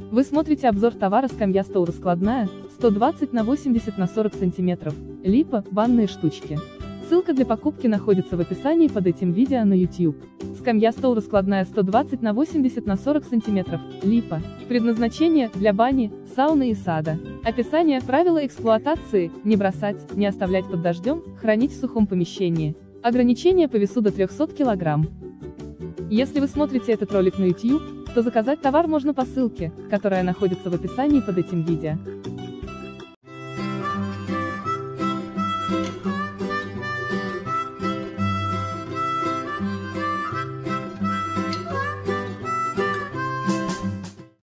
Вы смотрите обзор товара скамья стол раскладная, 120 на 80 на 40 см, липа, банные штучки. Ссылка для покупки находится в описании под этим видео на YouTube. Скамья стол раскладная 120 на 80 на 40 см, липа. Предназначение – для бани, сауны и сада. Описание, правила эксплуатации: не бросать, не оставлять под дождем, хранить в сухом помещении. Ограничение по весу до 300 кг. Если вы смотрите этот ролик на YouTube, то заказать товар можно по ссылке, которая находится в описании под этим видео.